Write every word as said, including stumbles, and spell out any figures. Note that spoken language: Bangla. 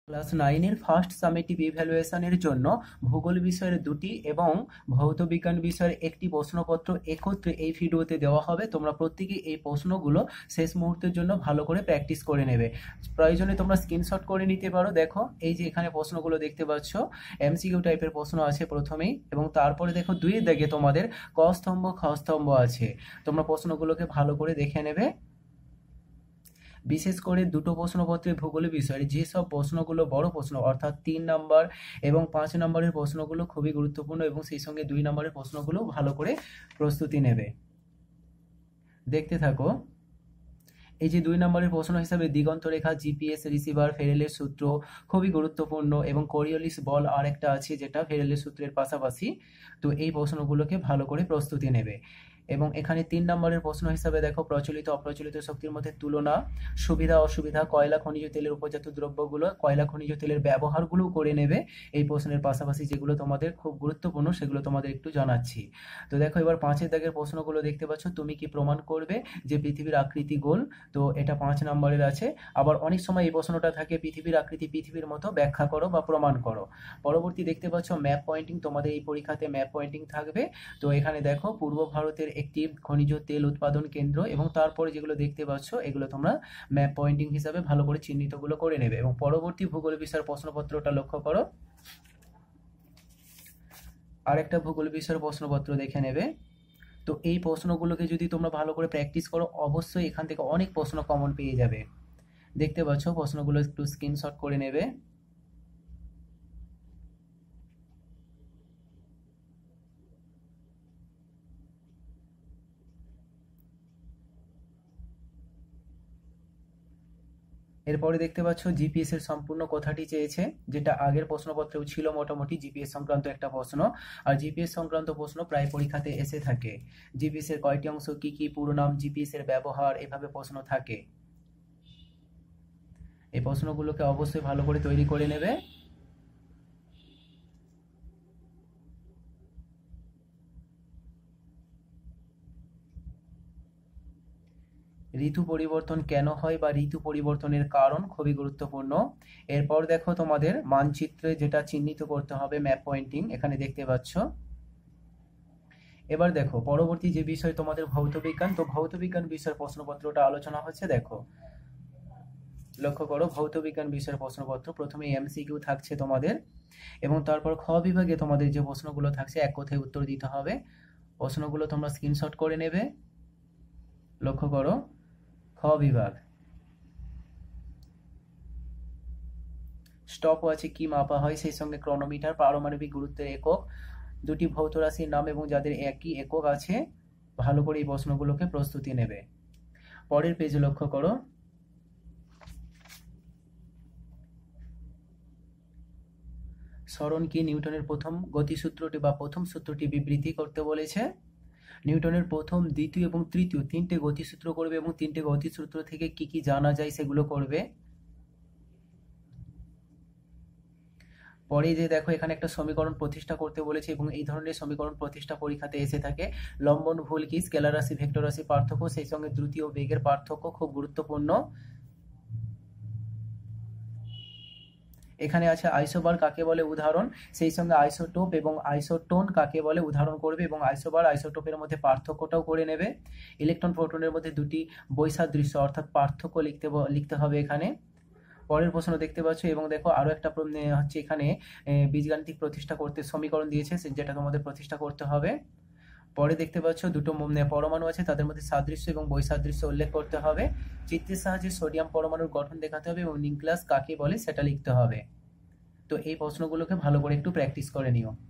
ক্লাস নাইনের ফার্স্ট সামেটিভ ইভ্যালুয়েশনের জন্য ভূগোল বিষয়ের দুটি এবং ভৌত বিজ্ঞান বিষয়ের একটি প্রশ্নপত্র একত্রে এই ভিডিওতে দেওয়া হবে। তোমরা প্রত্যেকেই এই প্রশ্নগুলো শেষ মুহূর্তের জন্য ভালো করে প্র্যাকটিস করে নেবে। প্রয়োজনে তোমরা স্ক্রিনশট করে নিতে পারো। দেখো এই যে এখানে প্রশ্নগুলো দেখতে পাচ্ছ, এমসিকিউ টাইপের প্রশ্ন আছে প্রথমেই, এবং তারপরে দেখো দুইয়ের দাগে তোমাদের ক স্তম্ভ খ স্তম্ভ আছে। তোমরা প্রশ্নগুলোকে ভালো করে দেখে নেবে। বিশেষ করে দুটো প্রশ্নপত্রে ভূগোল বিষয়ের যেসব প্রশ্নগুলো বড় প্রশ্ন অর্থাৎ তিন নম্বর এবং পাঁচ নম্বরের প্রশ্নগুলো খুবই গুরুত্বপূর্ণ, এবং সেই সঙ্গে দুই নম্বরের প্রশ্নগুলো ভালো করে প্রস্তুতি নেবে। দেখতে থাকো। এই যে দুই নম্বরের প্রশ্ন হিসাবে দিগন্ত রেখা, জিপিএস রিসিভার, ফেরেলের সূত্র খুবই গুরুত্বপূর্ণ, এবং কোরিওলিস বল আর একটা আছে যেটা ফেরেলের সূত্রের পাশাপাশি। তো এই প্রশ্নগুলোকে ভালো করে প্রস্তুতি নেবে। এবং এখানে তিন নম্বরের প্রশ্ন হিসাবে দেখো প্রচলিত অপ্রচলিত শক্তির মধ্যে তুলনা, সুবিধা অসুবিধা, কয়লা খনিজ তেলের উপজাত দ্রব্যগুলো, কয়লা খনিজ তেলের ব্যবহারগুলো করে নেবে এই প্রশ্নের পাশাপাশি। যেগুলো তোমাদের খুব গুরুত্বপূর্ণ সেগুলো তোমাদের একটু জানাচ্ছি। তো দেখো এবার পাঁচের দাগের প্রশ্নগুলো দেখতে পাচ্ছ, তুমি কি প্রমাণ করবে যে পৃথিবীর আকৃতি গোল? তো এটা পাঁচ নম্বরের আছে। আবার অনেক সময় এই প্রশ্নটা থাকে পৃথিবীর আকৃতি পৃথিবীর মতো ব্যাখ্যা করো বা প্রমাণ করো। পরবর্তী দেখতে পাচ্ছ ম্যাপ পয়েন্টিং, তোমাদের এই পরীক্ষাতে ম্যাপ পয়েন্টিং থাকবে। তো এখানে দেখো পূর্ব ভারতের একটি খনিজ তেল উৎপাদন কেন্দ্র, এবং তারপরে যেগুলো দেখতে পাচ্ছ এগুলো তোমরা ম্যাপ পয়েন্টিং হিসাবে ভালো করে চিহ্নিতগুলো করে নেবে। এবং পরবর্তী ভূগোল বিষয়ের প্রশ্নপত্রটা লক্ষ্য করো। আরেকটা ভূগোল বিষয়ের প্রশ্নপত্র দেখে নেবে। তো এই প্রশ্নগুলোকে যদি তোমরা ভালো করে প্র্যাকটিস করো অবশ্যই এখান থেকে অনেক প্রশ্ন কমন পেয়ে যাবে। দেখতে পাচ্ছ প্রশ্নগুলো একটু স্ক্রিনশট করে নেবে। এরপরে দেখতে পাচ্ছ জিপিএস এর সম্পূর্ণ কথাটি চেয়েছে, যেটা আগের প্রশ্নপত্রেও ছিল মোটামুটি জিপিএস সংক্রান্ত একটা প্রশ্ন। আর জিপিএস সংক্রান্ত প্রশ্ন প্রায় পরীক্ষাতে এসে থাকে। জিপিএস এর কয়টি অংশ, কি কি, পুরো নাম, জিপিএস এর ব্যবহার, এভাবে প্রশ্ন থাকে। এই প্রশ্নগুলোকে অবশ্যই ভালো করে তৈরি করে নেবে। ঋতু পরিবর্তন কেন হয় বা ঋতু পরিবর্তনের কারণ খুবই গুরুত্বপূর্ণ। এরপর দেখো তোমাদের মানচিত্রে যেটা চিহ্নিত করতে হবে ম্যাপ পয়েন্টিং, এখানে দেখতে পাচ্ছ। এবার দেখো পরবর্তী যে বিষয় তোমাদের ভৌত বিজ্ঞান। তো ভৌত বিজ্ঞান বিষয়ের প্রশ্নপত্রটা আলোচনা হচ্ছে। দেখো লক্ষ্য করো, ভৌত বিজ্ঞান বিষয়ের প্রশ্নপত্র প্রথমে এমসিকিউ থাকছে তোমাদের, এবং তারপর খ বিভাগে তোমাদের যে প্রশ্নগুলো থাকছে এক কথায় উত্তর দিতে হবে। প্রশ্নগুলো তোমরা স্ক্রিনশট করে নেবে। লক্ষ্য করো, খ বিভাগ স্টপ ওয়াচে কি মাপা হয়, সেই সঙ্গে ক্রোনোমিটার, পারমাণবিক গুরুত্বের একক, দুটি ভৌত রাশির নাম এবং যাদের একই একক আছে। ভালো করে এই প্রশ্নগুলোকে প্রস্তুতি নেবে। পরের পেজে লক্ষ্য করো। সরণ কি? নিউটনের প্রথম গতিসূত্রটি বা প্রথম সূত্রটি বিবৃতি করতে বলেছে। নিউটনের প্রথম, দ্বিতীয় এবং তৃতীয় তিনটে গতিসূত্র করবে, এবং তিনটে গতিসূত্র থেকে কি কি জানা যায় সেগুলো করবে। পরে যে দেখো এখানে একটা সমীকরণ প্রতিষ্ঠা করতে বলেছে, এবং এই ধরনের সমীকরণ প্রতিষ্ঠা পরীক্ষাতে এসে থাকে। লম্বন ভুল কি, স্কেলার রাশি ভেক্টর রাশি পার্থক্য, সেই সঙ্গে দ্রুতি ও বেগের পার্থক্য খুব গুরুত্বপূর্ণ। এখানে আছে আইসোবার কাকে বলে উদাহরণ, সেই সঙ্গে আইসোটোপ এবং আইসোটোন কাকে বলে উদাহরণ করবে, এবং আইসোবার আইসোটোপের মধ্যে পার্থক্যটাও করে নেবে। ইলেকট্রন প্রোটনের মধ্যে দুটি বৈসাদৃশ্য অর্থাৎ পার্থক্য লিখতে লিখতে হবে এখানে। পরের প্রশ্ন দেখতে পাচ্ছ, এবং দেখো আরো একটা হচ্ছে এখানে বীজগাণিতিক প্রতিষ্ঠা করতে সমীকরণ দিয়েছে, যেটা তোমাদের প্রতিষ্ঠা করতে হবে। পরে দেখতে পাচ্ছ দুটো পরমাণু আছে, তাদের মধ্যে সাদৃশ্য এবং বৈসাদৃশ্য উল্লেখ করতে হবে। চিত্রের সাহায্যে সোডিয়াম পরমাণুর গঠন দেখাতে হবে, এবং নিউক্লিয়াস কাকে বলে সেটা লিখতে হবে। তো এই প্রশ্নগুলোকে ভালো করে একটু প্র্যাকটিস করে নিও।